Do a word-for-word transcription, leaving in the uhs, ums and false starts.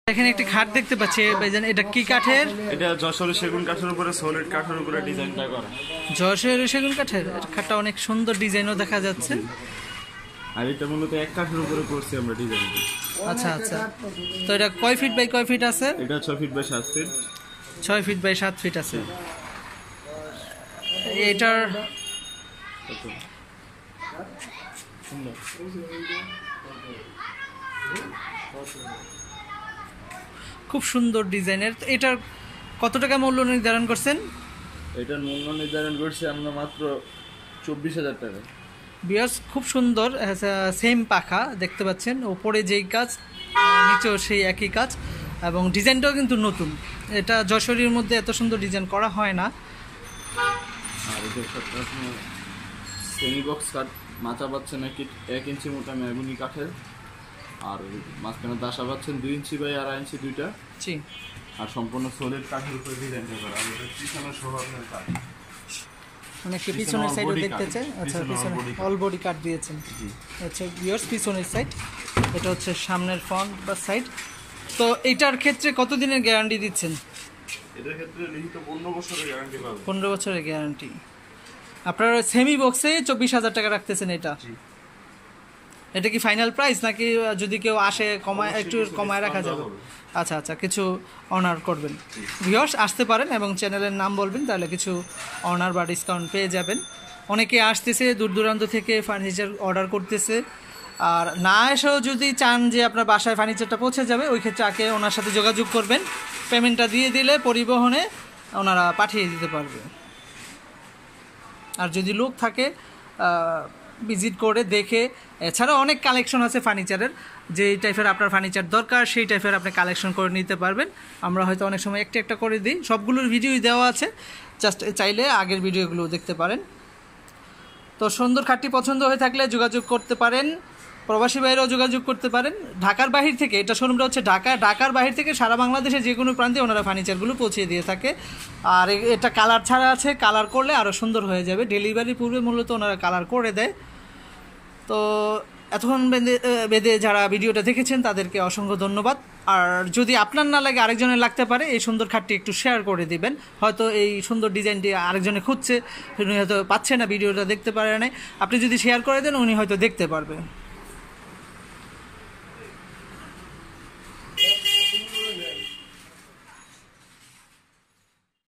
এখানে একটি খাট দেখতে পাচ্ছি, এটা কি কাঠের? এটা যশোরের সেগুন কাঠের উপরে সলিড কাঠের উপরে ডিজাইনটা করা। যশোরের সেগুন কাঠের খাটটা অনেক সুন্দর ডিজাইনও দেখা যাচ্ছে। আর এটা মূলত এক কাঠের উপরে করছি আমরা ডিজাইনটা। আচ্ছা আচ্ছা, তো এটা কয় ফিট বাই কয় ফিট আছে? এটা ছয় ফিট বাই সাত ফিট। ছয় ফিট বাই সাত ফিট আছে। এটার খুব সুন্দর ডিজাইনের। এটার কত টাকা মূল্য নির্ধারণ করছেন? এটার মূল্য নির্ধারণ করছি আমরা মাত্র চব্বিশ হাজার টাকা। বিয়াস খুব সুন্দর, সেম পাখা দেখতে পাচ্ছেন, ওপরে যেই কাজ নিচেও সেই একই কাজ, এবং ডিজাইনটাও কিন্তু নতুন। এটা যশোরের মধ্যে এত সুন্দর ডিজাইন করা হয় না। আর এটা সেমি বক্স কাঠ, মাথা পাচ্ছেন এক ইঞ্চি মোটা মেহগুনি কাঠের, আর মাঝখানে দাসা পাচ্ছেন দুই ইঞ্চি বাই আড়াই ইঞ্চি দুইটা। জি। আর সম্পূর্ণ সলিড কাঠের উপরে ডিজাইনটা করা। আর এটা পিছনে শোভাবের কাঠ, মানে কি পিছনের সাইডও দেখতেছে? আচ্ছা, পিছনে অল বডি কাট দিয়েছেন। জি। আচ্ছা ভিউয়ার্স, পিছনের সাইড, এটা হচ্ছে সামনের ফ্রন্ট বা সাইড। তো এইটার ক্ষেত্রে কতদিনের গ্যারান্টি দিচ্ছেন? এটার ক্ষেত্রে লিখিত পনেরো বছরের গ্যারান্টি পাবেন। পনেরো বছরের গ্যারান্টি। আপনারা সেমি বক্সে চব্বিশ হাজার টাকা রাখতেছেন এটা? এটা কি ফাইনাল প্রাইস, নাকি যদি কেউ আসে কমায় একটু কমায় রাখা যাবে? আচ্ছা আচ্ছা, কিছু অনার করবেন। ভিউয়ার্স আসতে পারেন এবং চ্যানেলের নাম বলবেন, তাহলে কিছু অনার বা ডিসকাউন্ট পেয়ে যাবেন। অনেকে আসতেছে দূর দূরান্ত থেকে ফার্নিচার অর্ডার করতেছে, আর না এসেও যদি চান যে আপনার বাসায় ফার্নিচারটা পৌঁছে যাবে, ওই ক্ষেত্রে আগে ওনার সাথে যোগাযোগ করবেন। পেমেন্টটা দিয়ে দিলে পরিবহনে ওনারা পাঠিয়ে দিতে পারবে। আর যদি লোক থাকে ভিজিট করে দেখে, এছাড়াও অনেক কালেকশন আছে ফার্নিচারের, যে টাইপের আপনার ফার্নিচার দরকার সেই টাইপের আপনি কালেকশন করে নিতে পারবেন। আমরা হয়তো অনেক সময় একটা একটা করে দিই, সবগুলোর ভিডিওই দেওয়া আছে, জাস্ট চাইলে আগের ভিডিওগুলো দেখতে পারেন। তো সুন্দর খাটটি পছন্দ হয়ে থাকলে যোগাযোগ করতে পারেন, প্রবাসী বাইরেও যোগাযোগ করতে পারেন। ঢাকার বাহির থেকে, এটা শোরুমটা হচ্ছে ঢাকা, ঢাকার বাহির থেকে সারা বাংলাদেশে যে কোনো প্রান্তে ওনারা ফার্নিচারগুলো পৌঁছে দিয়ে থাকে। আর এটা কালার ছাড়া আছে, কালার করলে আরও সুন্দর হয়ে যাবে। ডেলিভারির পূর্বে মূলত ওনারা কালার করে দেয়। তো এতক্ষণ বেঁধে বেঁধে যারা ভিডিওটা দেখেছেন তাদেরকে অসংখ্য ধন্যবাদ। আর যদি আপনার না লাগে আরেকজনের লাগতে পারে, এই সুন্দর খাটটি একটু শেয়ার করে দিবেন। হয়তো এই সুন্দর ডিজাইনটি আরেকজনে খুঁজছে, উনি হয়তো পাচ্ছে না, ভিডিওটা দেখতে পারে না, আপনি যদি শেয়ার করে দেন উনি হয়তো দেখতে পারবে।